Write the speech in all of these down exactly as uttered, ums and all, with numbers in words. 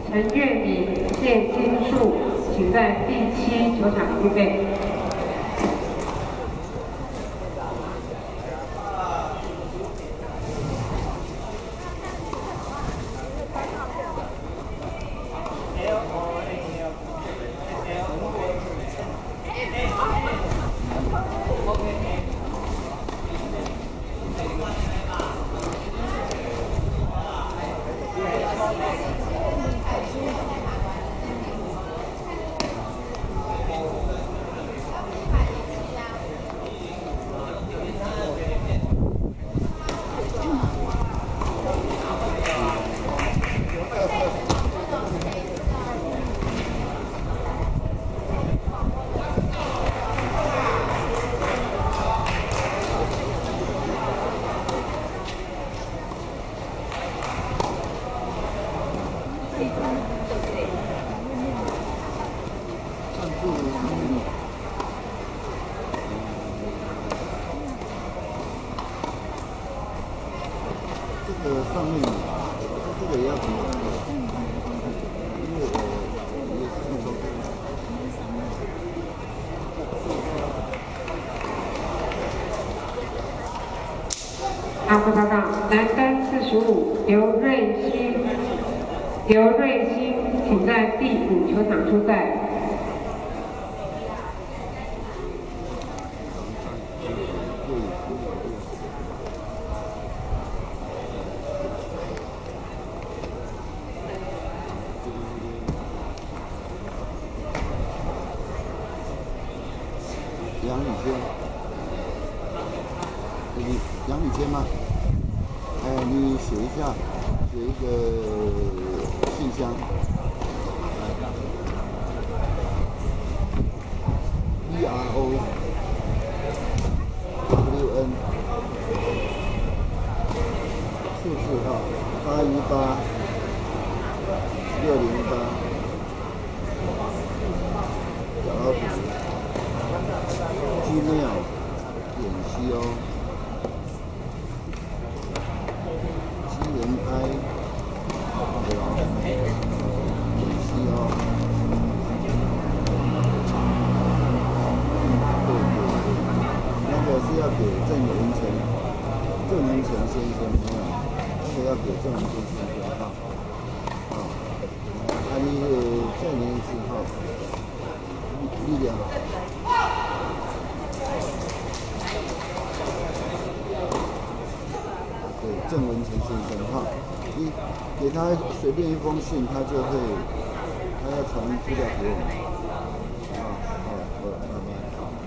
陈月敏、谢金树，请在第七球场预备。 这个上面，这个也要怎么？因为我也是这么说。 好，报告，男单四十五，刘瑞欣，刘瑞欣，请在第五球场出赛。 杨宇谦，你杨宇谦吗？哎，你写一下，写一个信箱。E R O W N 四四号八一八六零八小老虎。 Gmail 点 co G M I 对吧？点 co 对对对，那个是要给郑文成，郑文成先生没有？那个要给郑文成先生哈。啊，啊，你再念一次哈，力量。 郑文成先生哈，你给他随便一封信，他就会，他要传资料给我们。啊，好，好，拜拜。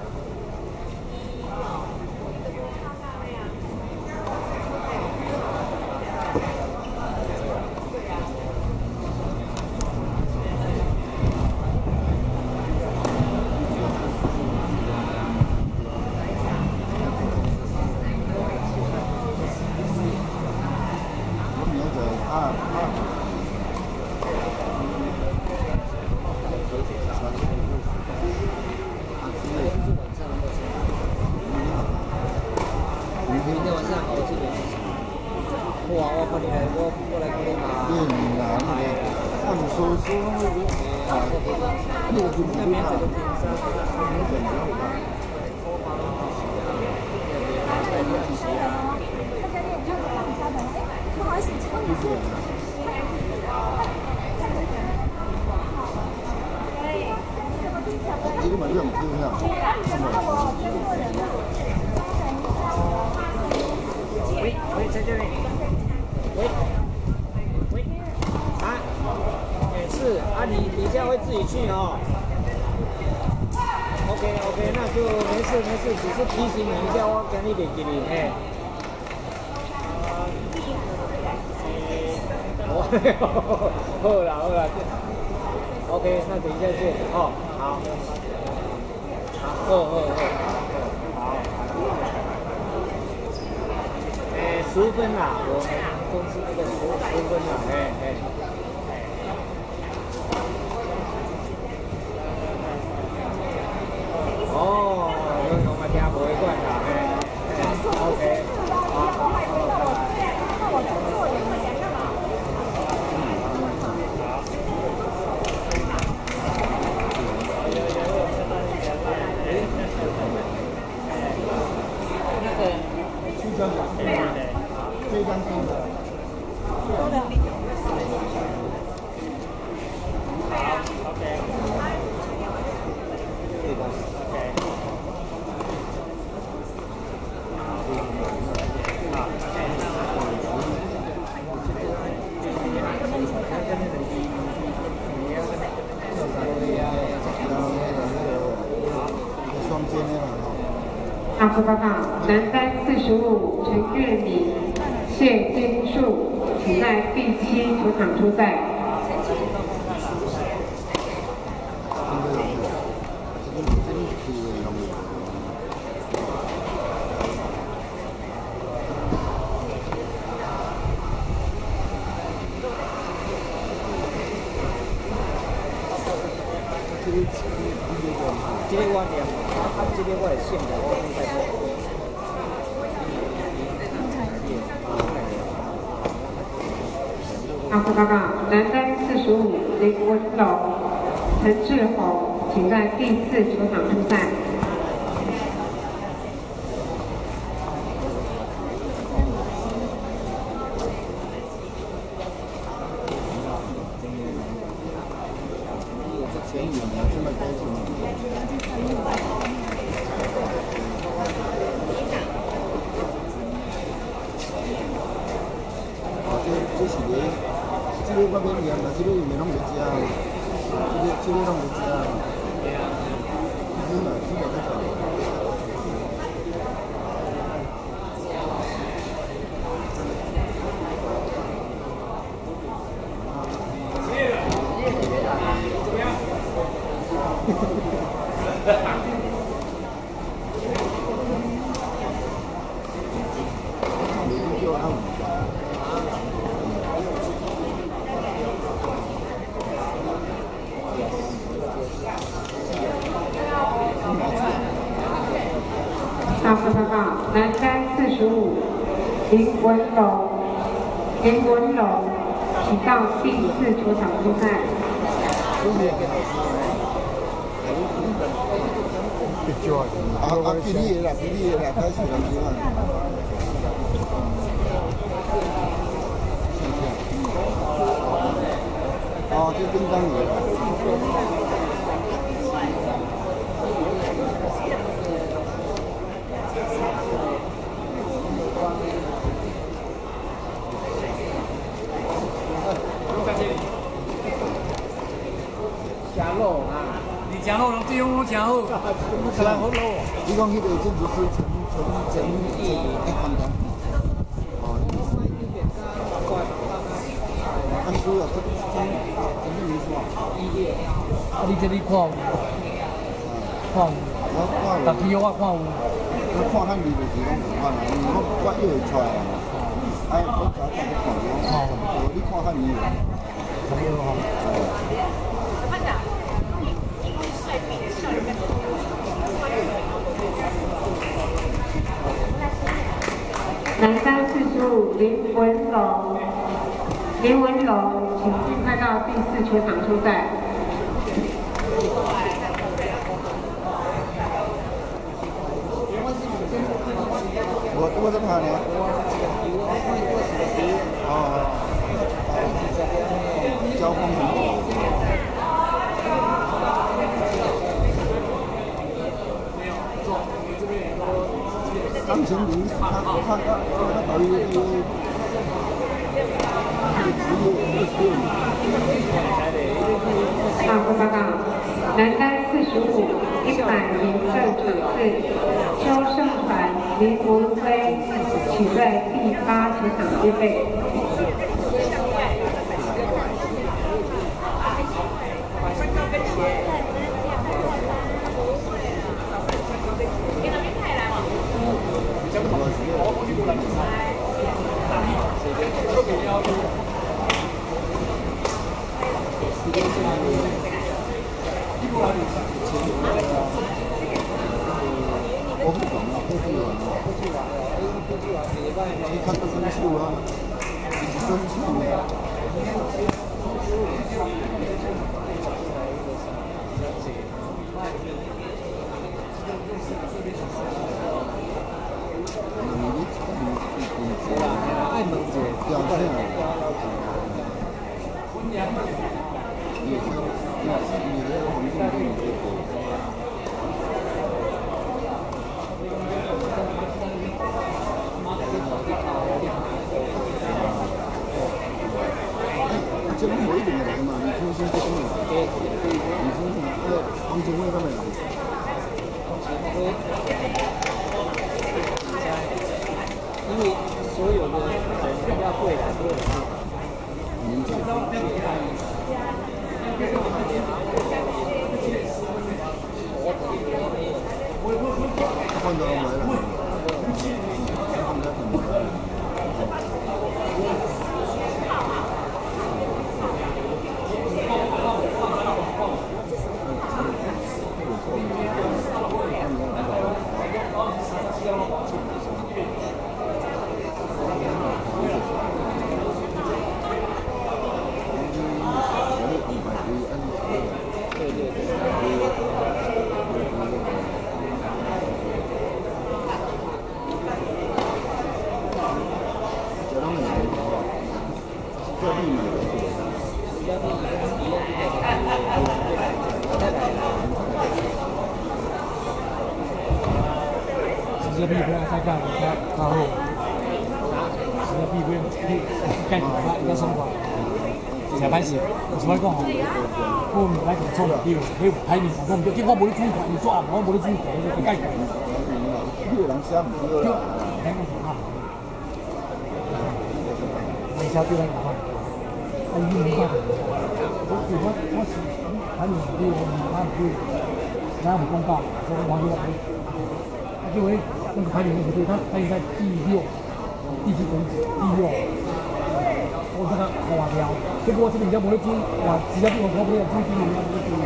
哇！我看你来，我我来看你嘛。 对啦，那个按说说那个啊，那个就不对啦。 不好意思，请问你是？ 一个晚上听一下。 喂喂，在这里。喂喂，啊，也是啊，你等一下会自己去哦。OK OK， 那就没事没事，只是提醒你一下，我跟你联系你，嘿。好啦好啦 ，OK， 那等一下见哦，好，好，好好好，好，诶，十分啦，我们公司那个十十分啦，哎哎。哦，我我听不会惯啦，哎 ，OK， 好，好，好，拜拜。那我做也会讲干嘛？嗯，好。 大副报告，男单四十五陈月敏、谢金树，请在第七球场出赛。 这个我念，啊，这个我会想着我应该做。 大副报告，男单四十五林文龙、陈志宏，请在第四球场出赛。 前五年这么高兴。啊，这这是个，这个我免验啦，这个伊咪拢袂食，这个这个拢袂食。真的，真的太少了。 大副报告，男单四十五林文龙，林文龙，请到第四球场出赛。 啊啊，比你的啦，比你的啦，开始了，你看。哦，这叮当鱼了。 吃肉啊！ 你吃肉，人对我吃好， 可能好肉。 你讲迄个这不是陈陈陈陈哎，看看。哦，按说啊，这这这这没错。 啊，你这里看有？看有？ 我看有。 但是我看有。 我看咱里就是讲有看啦，因为我我约会出来啦。哎，我早早就看了，差不多。你看看你有？ 差不多哈。 男单四十五林文龙，林文龙，请尽快到第四球场出赛。 我我怎么看呢？哦，交锋很好。当前你他他他他导游因为只有二十六名。 大副报告，男单四十五一百名胜场次，邱胜传、林文辉，请在第八球场预备。 我不懂啊，科技玩啊，科技玩啊，科技玩，你看他生气啊，生气啊。 爱问者， 表现啊。你你你的环境跟你这个。这不没一点来嘛？你重新这东西，你重新那个黄金辉他们来。 因为所有的人要会来都有办法。 年纪。换到来了。 十个币不要太干，他他后，十个币不用干他一个双管，才歹势。有时我讲吼，我唔来做错对，你排面上我唔对，结果无你主权，你做啊，我无你主权，你就解决。 你有人写唔对啦。 听我讲下，你写对咱讲下，啊，伊唔讲，我我我是排面上对，我唔他唔对，咱唔公告，我我就话你，啊，结果。那个排名不对，他他应该第六，第几公第六，我这个划掉，结果这个人家没得注意，哇，只要比我高不了，注意人家不会注意。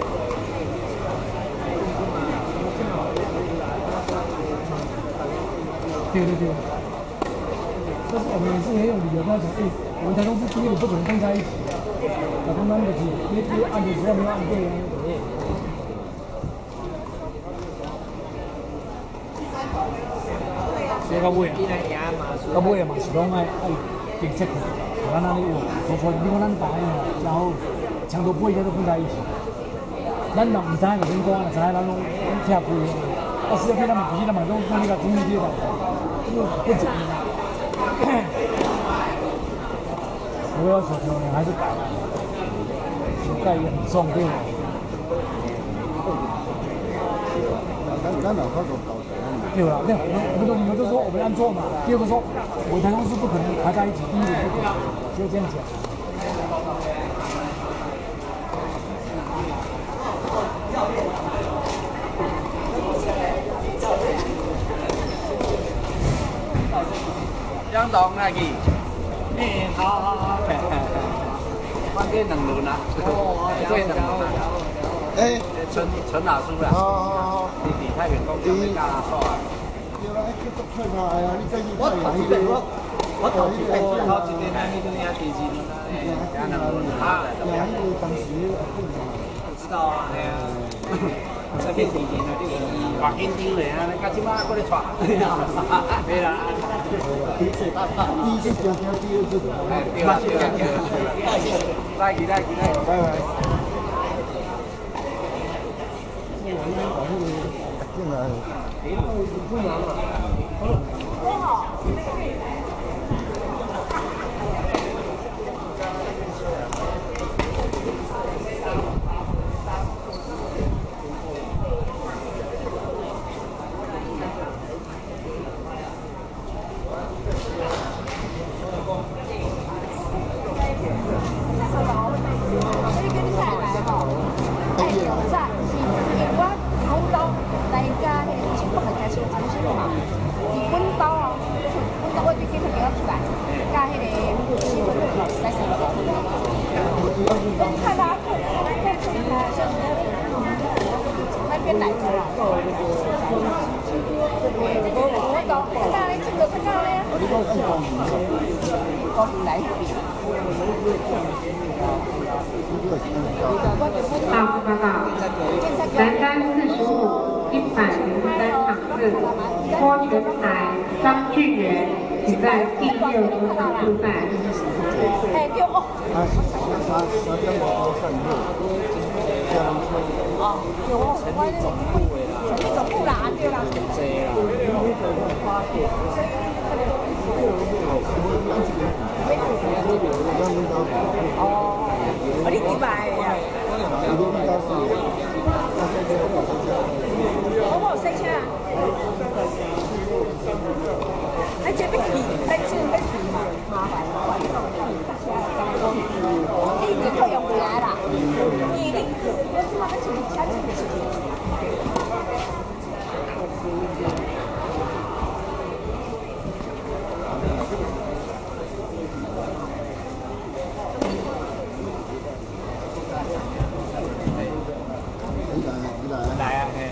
对对对，但是我们也是很有理由，他讲，哎，我们台中市第一，不可能放在一起，我他妈不起，因为因为按钮只要没有按对啊。所以到尾啊，到尾啊嘛是讲爱爱警察，咱那里有，所以你讲咱大个吼，然后强度不会在都混在一起。咱若唔知就先讲，知咱拢吃亏。啊，实际上咱们自己咱们拢看那个中医这个，这个不准。我要小朋友还是改，手盖也很重对吗？ 咱咱哪块都搞起来。 对吧？那我们的理由就是说我们按错嘛。第二个说，我们台中市不可能排在一起，第一个不可能，就这样讲。 张董来去。哎，好好好。关键两轮啊。哦，对两轮啊。哎，陈陈老师啦。哦。你你太远公司没干啦，错啊。对啦，继续出嘛，哎呀，你再去我头一年我我头一年头一年还没跟人家提起呢，哎，两轮啊。 呀，因为当时不知道啊，哎呀。这边提前啊，这个话紧张嘞啊，你家即马过来闯，对啦。 第一次第一次讲讲第二次的， 哎，对啦对啦对啦，来去来去来去，拜拜。 进来。不难了。多好。 大报告，南单四十五一百零三场次，郭全才、张俊元，请在第六组场出赛。 哎，给我。啊，三三点五高上路，这样子。哦，有我我那个全力总部啦，对啦。对啦。哦，我你几摆呀？我冇塞车啊。 来啊！嘿。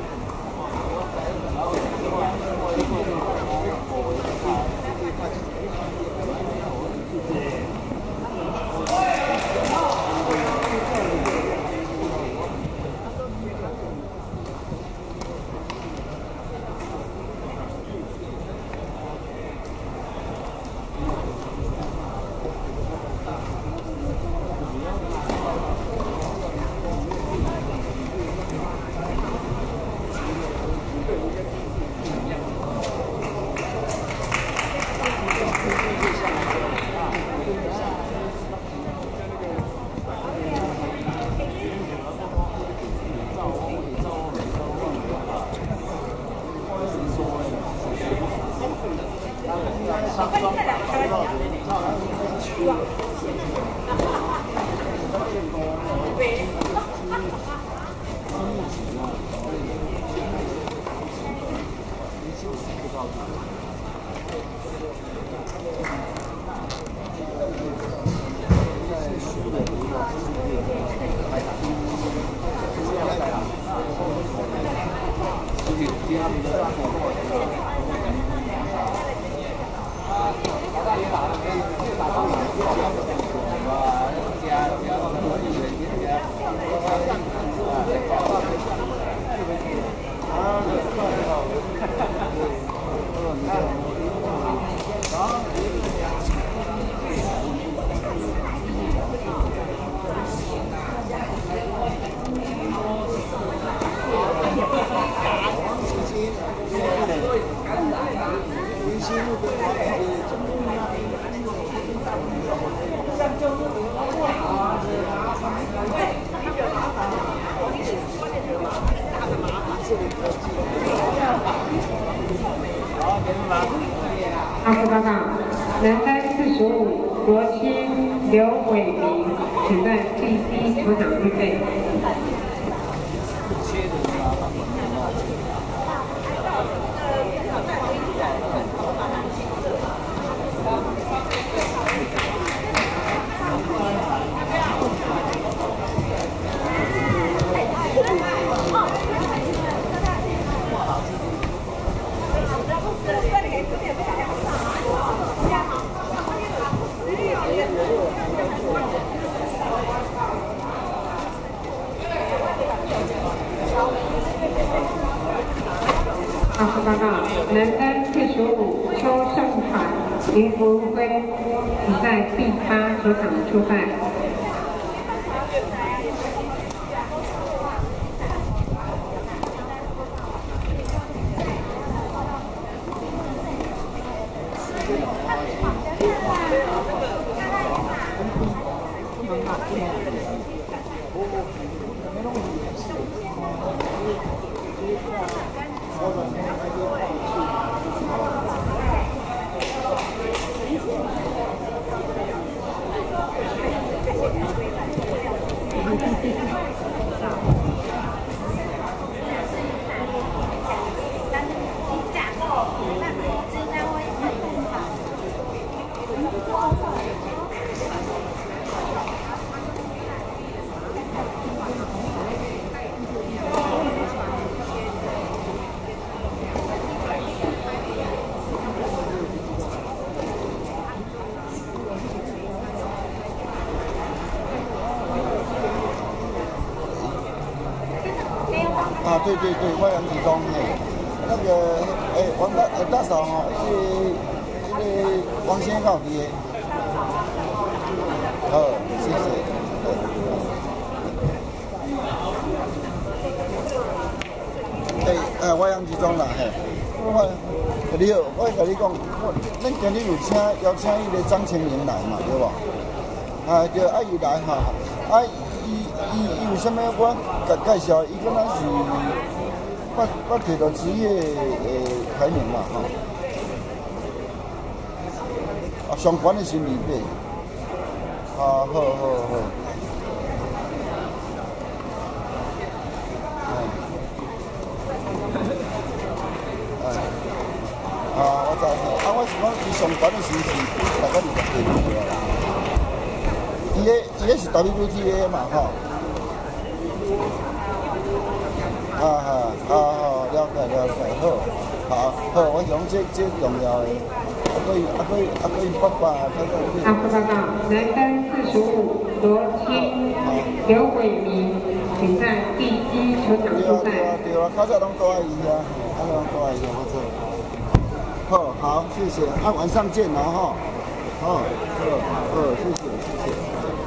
二十八杠，男单四十五，罗钦、刘伟明，请在第一球场预备。二十八杠，男单四十五，邱胜传、林福辉，请在第八球场出赛。 啊，对对对，外洋集中嘿，那个诶，王大诶大嫂吼，迄个迄个王先生有伫个，好，谢谢。诶，诶，外洋集中啦嘿，我你好，我甲你讲，我咱今日有请邀请迄个张清明来嘛，对无？啊，就啊伊来哈，啊。伊伊有啥物？我介介绍，伊敢若是我我摕到职业诶排名嘛吼，啊上悬诶是二百，啊好好好， 管理是是大概二十几岁啊。伊个伊个是 W B T A 嘛吼。啊哈啊好，了解了解，好，好好，我想这这重要的，啊可以啊可以啊可以爸爸，他在。 阿副报告，男单四十五，罗清、刘伟明，请在第一球场出赛。 对啊对啊，较早拢都爱伊啊，啊拢都爱伊，我做。好，好，谢谢，啊晚上见了哈，好，好，好，谢谢谢谢。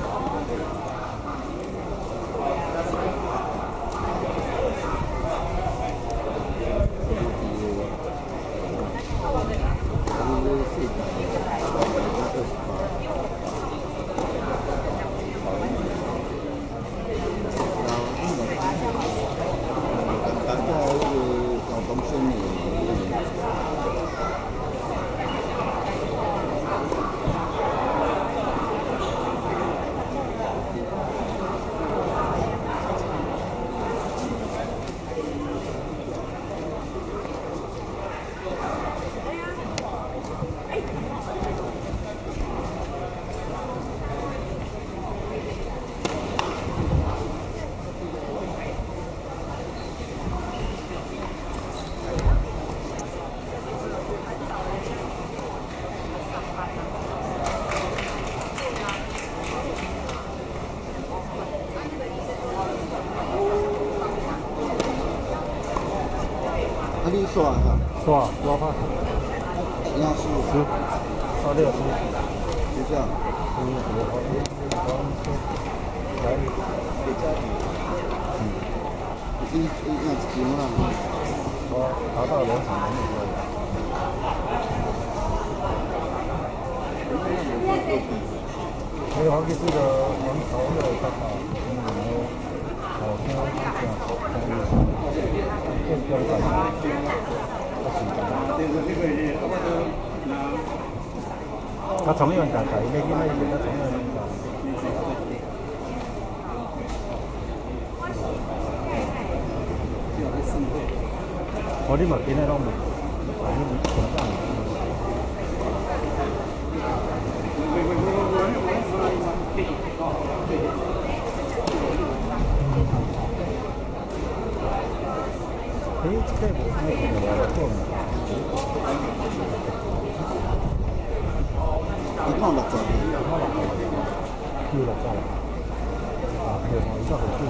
啊，你刷哈？ 刷，多少？ 你要十十，刷六十， 就这样。 十五号，来， 别加钱。嗯。一一样一斤啦。 我达到两场就可以了。还有好几次的王朝的看法，嗯，然后好像是这样，更标准。他同样大概，你見咩嘢都同樣大。我啲物件咧都冇，係呢啲簡單。誒，即係冇咩嘢話做唔到。 一磅六十。 叫六十。啊，係我而家好中意。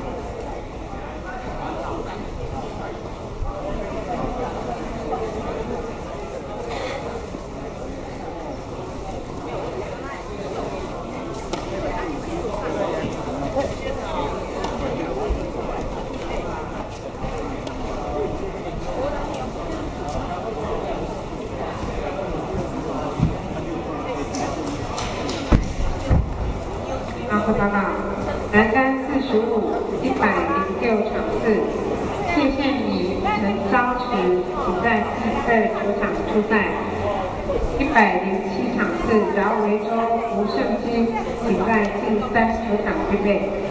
阿副报告，男单四十五，一百零六场次，谢宪仪、陈昭池，请在第二球场出赛。一百零七场次，饶维洲、吴胜金，请在第三球场预备。